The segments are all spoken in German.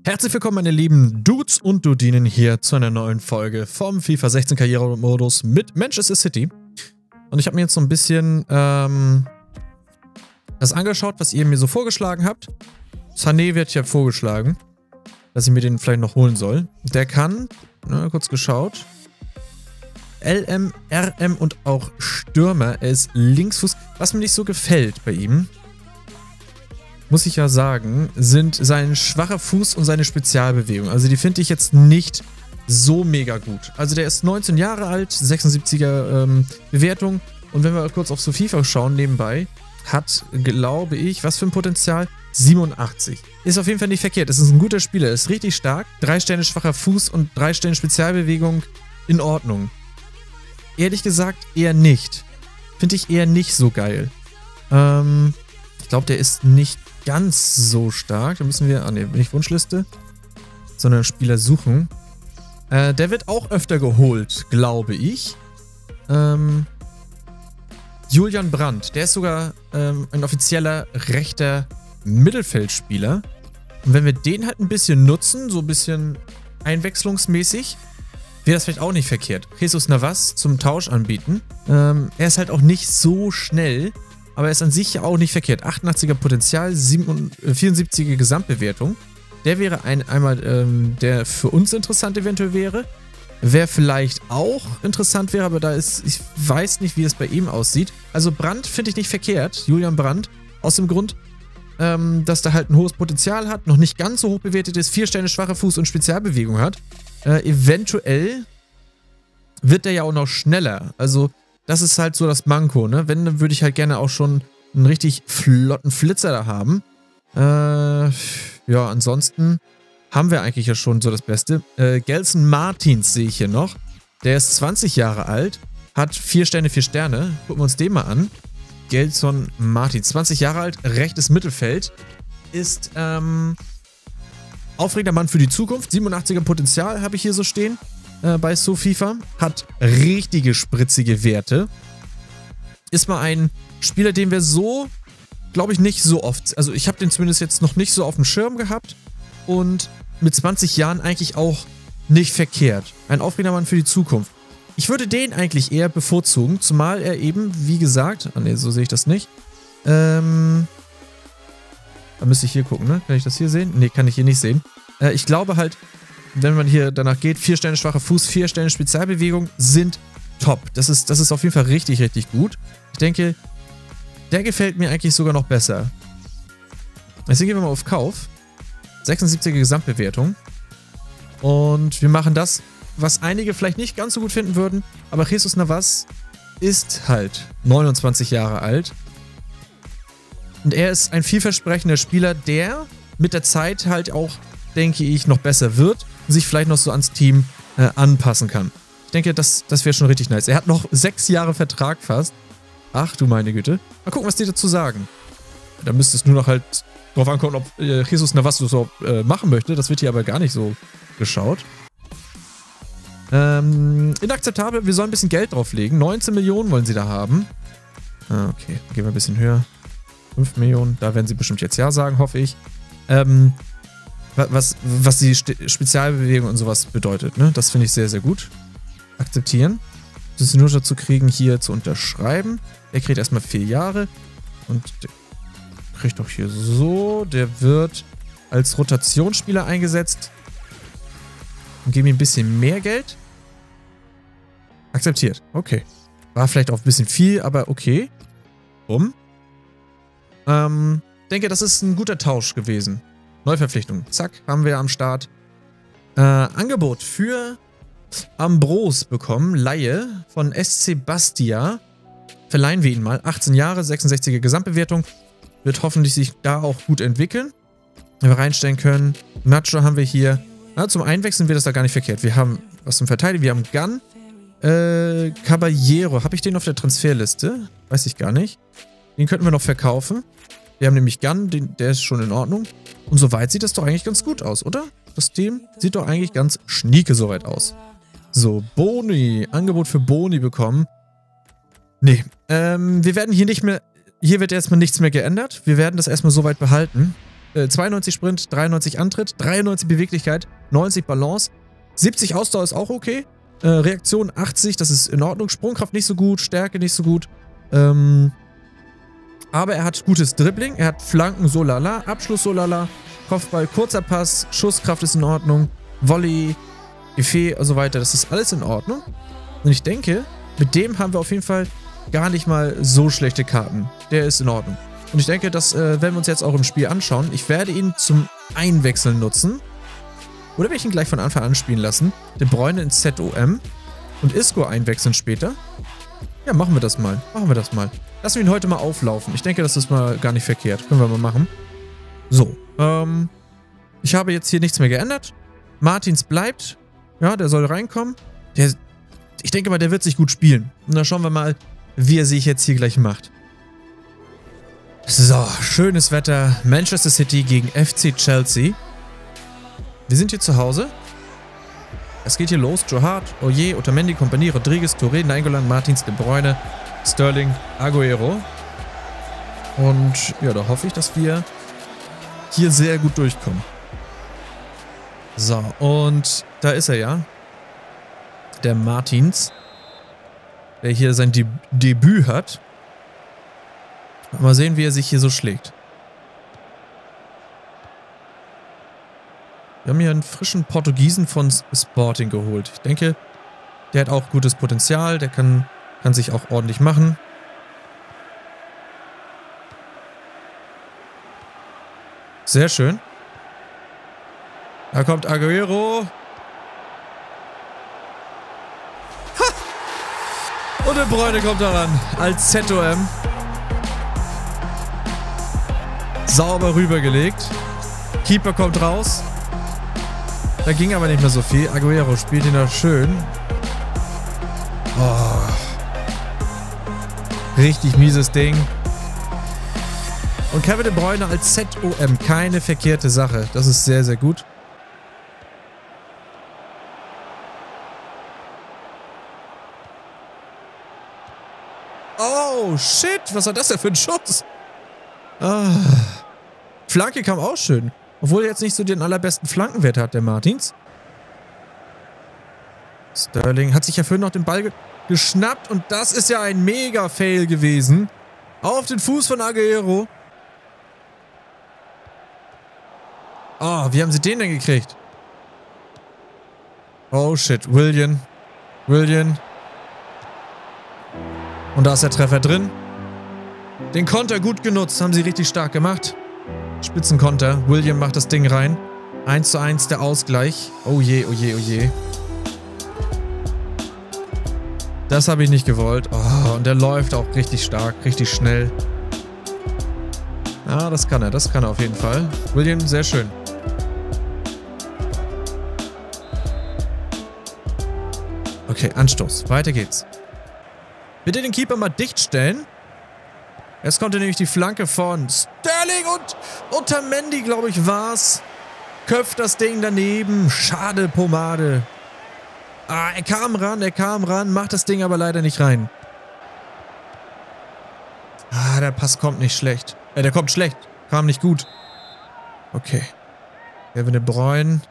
Herzlich willkommen, meine lieben Dudes und Dudinen, hier zu einer neuen Folge vom FIFA 16 Karrieremodus mit Manchester City. Und ich habe mir jetzt so ein bisschen das angeschaut, was ihr mir so vorgeschlagen habt. Sané wird ja vorgeschlagen, dass ich mir den vielleicht noch holen soll. Der kann, kurz geschaut, LM, RM und auch Stürmer. Er ist Linksfuß. Was mir nicht so gefällt bei ihm, muss ich ja sagen, sind sein schwacher Fuß und seine Spezialbewegung. Also die finde ich jetzt nicht so mega gut. Also der ist 19 Jahre alt, 76er Bewertung. Und wenn wir kurz auf so FIFA schauen nebenbei, hat, glaube ich, was für ein Potenzial? 87. Ist auf jeden Fall nicht verkehrt. Es ist ein guter Spieler, ist richtig stark. 3 Sterne schwacher Fuß und 3 Sterne Spezialbewegung in Ordnung. Ehrlich gesagt eher nicht. Finde ich eher nicht so geil. Ich glaube, der ist nicht ganz so stark. Da müssen wir, nicht Wunschliste, sondern Spieler suchen. Der wird auch öfter geholt, glaube ich. Julian Brandt, der ist sogar ein offizieller rechter Mittelfeldspieler. Und wenn wir den halt ein bisschen nutzen, so ein bisschen einwechslungsmäßig, wäre das vielleicht auch nicht verkehrt. Jesus Navas zum Tausch anbieten. Er ist halt auch nicht so schnell, aber er ist an sich ja auch nicht verkehrt. 88er Potenzial, 74er Gesamtbewertung. Der wäre einmal, der für uns interessant eventuell wäre. Wer vielleicht auch interessant wäre, aber ich weiß nicht, wie es bei ihm aussieht. Also Brandt finde ich nicht verkehrt, Julian Brandt. Aus dem Grund, dass der halt ein hohes Potenzial hat, noch nicht ganz so hoch bewertet ist, 4 Sterne schwacher Fuß und Spezialbewegung hat. Eventuell wird der ja auch noch schneller. Also das ist halt so das Manko, ne? Wenn, dann würde ich halt gerne auch schon einen richtig flotten Flitzer da haben. Ja, ansonsten haben wir eigentlich ja schon so das Beste. Gelson Martins sehe ich hier noch. Der ist 20 Jahre alt, hat 4 Sterne, 4 Sterne. Gucken wir uns den mal an. Gelson Martins, 20 Jahre alt, rechtes Mittelfeld. Ist aufregender Mann für die Zukunft. 87er Potenzial habe ich hier so stehen. Bei SoFIFA, hat richtige spritzige Werte. Ist mal ein Spieler, den wir so, glaube ich, nicht so oft, also ich habe den zumindest jetzt noch nicht so auf dem Schirm gehabt und mit 20 Jahren eigentlich auch nicht verkehrt. Ein aufregender Mann für die Zukunft. Ich würde den eigentlich eher bevorzugen, zumal er eben, wie gesagt, so sehe ich das nicht. Da müsste ich hier gucken, ne? Kann ich das hier sehen? Ne, kann ich hier nicht sehen. Ich glaube halt, wenn man hier danach geht, 4 Sterne schwacher Fuß, 4 Sterne Spezialbewegung sind top. Das ist auf jeden Fall richtig, richtig gut. Ich denke, der gefällt mir eigentlich sogar noch besser. Deswegen gehen wir mal auf Kauf. 76er Gesamtbewertung. Und wir machen das, was einige vielleicht nicht ganz so gut finden würden. Aber Jesus Navas ist halt 29 Jahre alt. Und er ist ein vielversprechender Spieler, der mit der Zeit halt auch, denke ich, noch besser wird und sich vielleicht noch so ans Team anpassen kann. Ich denke, das wäre schon richtig nice. Er hat noch 6 Jahre Vertrag fast. Ach du meine Güte. Mal gucken, was die dazu sagen. Da müsste es nur noch halt drauf ankommen, ob Jesus Navas das so machen möchte. Das wird hier aber gar nicht so geschaut. Inakzeptabel. Wir sollen ein bisschen Geld drauflegen. 19 Millionen wollen sie da haben. Okay, gehen wir ein bisschen höher. 5 Millionen. Da werden sie bestimmt jetzt ja sagen, hoffe ich. Was die Spezialbewegung und sowas bedeutet, ne? Das finde ich sehr, sehr gut. Akzeptieren. Das ist nur dazu kriegen, hier zu unterschreiben. Er kriegt erstmal 4 Jahre. Und der kriegt auch hier so. Der wird als Rotationsspieler eingesetzt. Und geben ihm ein bisschen mehr Geld. Akzeptiert. Okay. War vielleicht auch ein bisschen viel, aber okay. Denke, das ist ein guter Tausch gewesen. Neuverpflichtung. Zack, haben wir am Start. Angebot für Ambros bekommen. Laie von SC Bastia. Verleihen wir ihn mal. 18 Jahre, 66er Gesamtbewertung. Wird hoffentlich sich da auch gut entwickeln. Wenn wir reinstellen können. Nacho haben wir hier. Zum Einwechseln wird das da gar nicht verkehrt. Wir haben was zum Verteidigen. Wir haben Gun. Caballero. Habe ich den auf der Transferliste? Weiß ich gar nicht. Den könnten wir noch verkaufen. Wir haben nämlich Gun, der ist schon in Ordnung. Und soweit sieht das doch eigentlich ganz gut aus, oder? Das Team sieht doch eigentlich ganz schnieke soweit aus. So, Boni. Angebot für Boni bekommen. Nee, wir werden hier nicht mehr... Hier wird erstmal nichts mehr geändert. Wir werden das erstmal so weit behalten. 92 Sprint, 93 Antritt, 93 Beweglichkeit, 90 Balance, 70 Ausdauer ist auch okay. Reaktion 80, das ist in Ordnung. Sprungkraft nicht so gut, Stärke nicht so gut. Aber er hat gutes Dribbling, er hat Flanken so lala, Abschluss so lala, Kopfball, kurzer Pass, Schusskraft ist in Ordnung, Volley, Effet und so weiter, das ist alles in Ordnung. Und ich denke, mit dem haben wir auf jeden Fall gar nicht mal so schlechte Karten. Der ist in Ordnung. Und ich denke, das werden wir uns jetzt auch im Spiel anschauen. Ich werde ihn zum Einwechseln nutzen. Oder werde ich ihn gleich von Anfang an spielen lassen. De Bruyne in ZOM. Und Isco einwechseln später. Ja, machen wir das mal. Lassen wir ihn heute mal auflaufen. Ich denke, das ist mal gar nicht verkehrt. Können wir mal machen. So. Ich habe jetzt hier nichts mehr geändert. Martins bleibt. Ja, der soll reinkommen. Ich denke mal, der wird sich gut spielen. Und dann schauen wir mal, wie er sich jetzt hier gleich macht. So, schönes Wetter. Manchester City gegen FC Chelsea. Wir sind hier zu Hause. Es geht hier los. Joe Hart, Oje, Otamendi, Kompanie, Rodriguez, Touré, Nainggolan, Martins, De Bruyne, Sterling, Aguero. Und ja, da hoffe ich, dass wir hier sehr gut durchkommen. So, und da ist er ja. Der Martins. Der hier sein Debüt hat. Mal sehen, wie er sich hier so schlägt. Wir haben hier einen frischen Portugiesen von Sporting geholt. Ich denke, der hat auch gutes Potenzial. Der kann sich auch ordentlich machen. Sehr schön. Da kommt Aguero. Ha! Und De Bruyne kommt daran. Als ZOM. Sauber rübergelegt. Keeper kommt raus. Da ging aber nicht mehr so viel. Aguero spielt ihn da schön. Oh. Richtig mieses Ding. Und Kevin De Bruyne als ZOM. Keine verkehrte Sache. Das ist sehr, sehr gut. Oh, shit. Was war das denn für ein Schuss? Ah. Flanke kam auch schön. Obwohl er jetzt nicht so den allerbesten Flankenwert hat, der Martins. Sterling hat sich ja vorhin noch den Ball geschnappt. Und das ist ja ein Mega-Fail gewesen. Auf den Fuß von Aguero. Oh, wie haben sie den denn gekriegt? Oh shit, Willian. Und da ist der Treffer drin. Den Konter gut genutzt, haben sie richtig stark gemacht. Spitzenkonter. William macht das Ding rein. 1:1 der Ausgleich. Oh je, oh je, oh je. Das habe ich nicht gewollt. Oh, und der läuft auch richtig stark, richtig schnell. Ah, das kann er auf jeden Fall. William, sehr schön. Okay, Anstoß. Weiter geht's. Bitte den Keeper mal dicht stellen. Jetzt kommt nämlich die Flanke von Sterling und Otamendi, glaube ich, war's. Köpft das Ding daneben. Schade, Pomade. Ah, er kam ran, macht das Ding aber leider nicht rein. Ah, der Pass kommt nicht schlecht. Der kommt schlecht. Kam nicht gut. Okay. Kevin De Bruyne.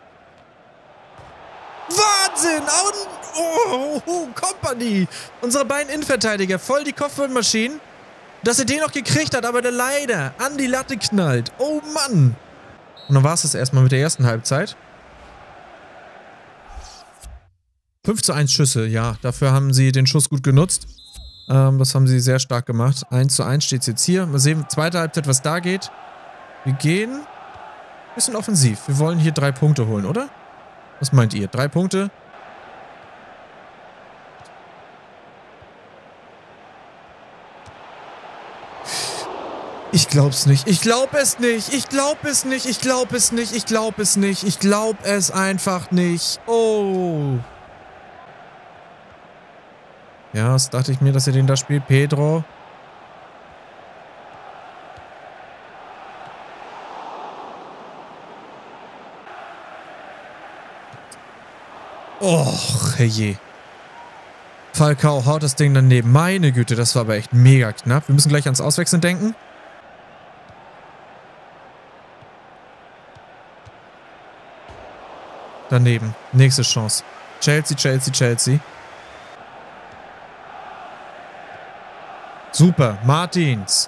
Wahnsinn! Kompanie! Unsere beiden Innenverteidiger. Voll die Kopfballmaschinen. Dass er den noch gekriegt hat, aber der leider an die Latte knallt. Oh Mann! Und dann war es das erstmal mit der ersten Halbzeit. 5:1 Schüsse, ja. Dafür haben sie den Schuss gut genutzt. Das haben sie sehr stark gemacht. 1:1 steht es jetzt hier. Mal sehen, zweite Halbzeit, was da geht. Wir gehen ein bisschen offensiv. Wir wollen hier 3 Punkte holen, oder? Was meint ihr? 3 Punkte? Ich glaub's nicht. Ich glaub es nicht. Ich glaub es nicht. Ich glaub es nicht. Ich glaub es nicht. Ich glaub es einfach nicht. Oh. Ja, das dachte ich mir, dass er den da spielt. Pedro. Och, herrje. Falcao haut das Ding daneben. Meine Güte, das war aber echt mega knapp. Wir müssen gleich ans Auswechseln denken. Daneben. Nächste Chance. Chelsea, Chelsea, Chelsea. Super. Martins.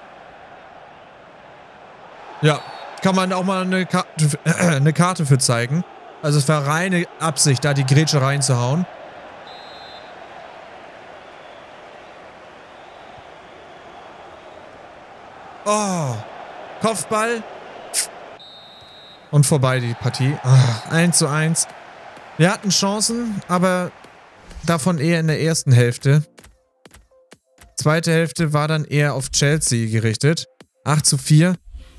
Ja, kann man auch mal eine Karte für zeigen. Also es war reine Absicht, da die Grätsche reinzuhauen. Oh, Kopfball. Und vorbei die Partie. 1:1. Wir hatten Chancen, aber davon eher in der ersten Hälfte. Zweite Hälfte war dann eher auf Chelsea gerichtet. 8:4.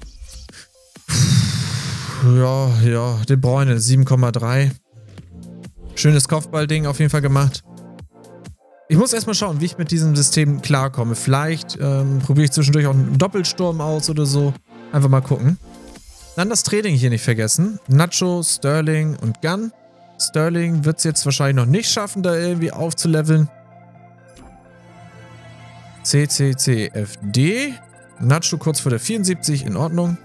Ja, De Bruyne, 7,3. Schönes Kopfballding auf jeden Fall gemacht. Ich muss erstmal schauen, wie ich mit diesem System klarkomme. Vielleicht probiere ich zwischendurch auch einen Doppelsturm aus oder so. Einfach mal gucken. Dann das Training hier nicht vergessen. Nacho, Sterling und Gunn. Sterling wird es jetzt wahrscheinlich noch nicht schaffen, da irgendwie aufzuleveln. CCCFD. Nacho kurz vor der 74, in Ordnung.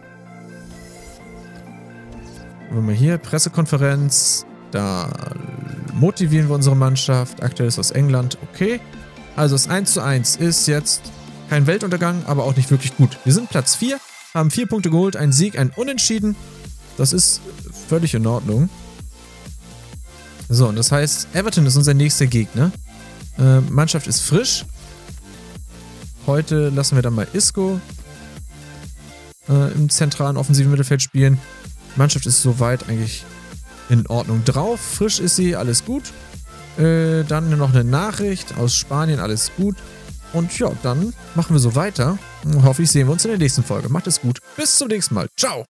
Wenn wir hier Pressekonferenz, da motivieren wir unsere Mannschaft. Aktuell ist aus England, okay. Also das 1:1 ist jetzt kein Weltuntergang, aber auch nicht wirklich gut. Wir sind Platz 4, haben 4 Punkte geholt, ein Sieg, ein Unentschieden. Das ist völlig in Ordnung. So, und das heißt, Everton ist unser nächster Gegner. Mannschaft ist frisch. Heute lassen wir dann mal Isco im zentralen offensiven Mittelfeld spielen. Mannschaft ist soweit eigentlich in Ordnung drauf. Frisch ist sie, alles gut. Dann noch eine Nachricht aus Spanien, alles gut. Und ja, dann machen wir so weiter. Hoffe ich, sehen wir uns in der nächsten Folge. Macht es gut. Bis zum nächsten Mal. Ciao.